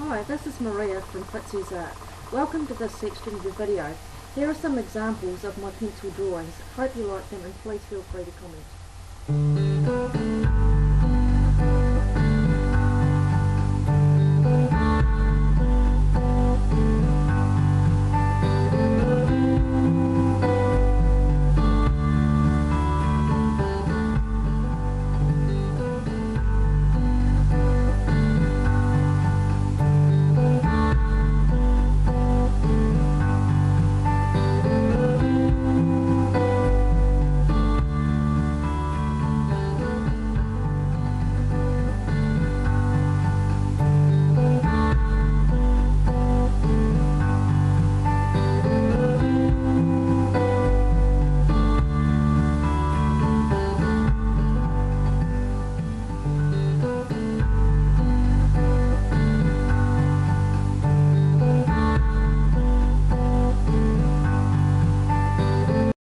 Hi, this is Maria from Fitzy's Art. Welcome to this section of the video. Here are some examples of my pencil drawings. Hope you like them and please feel free to comment.